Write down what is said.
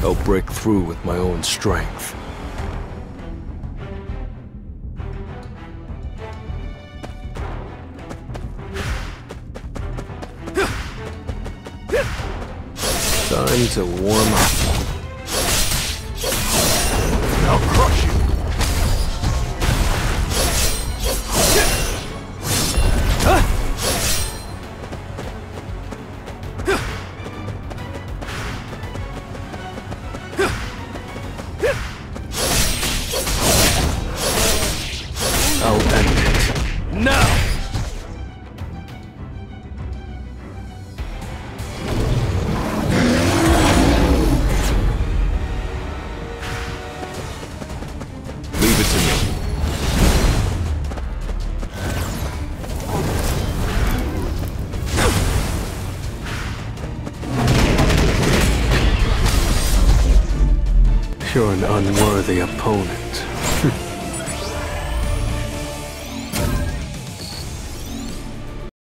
I'll break through with my own strength. Time to warm up. I'll crush you! I'll end it. Now! Leave it to me. You're an unworthy opponent.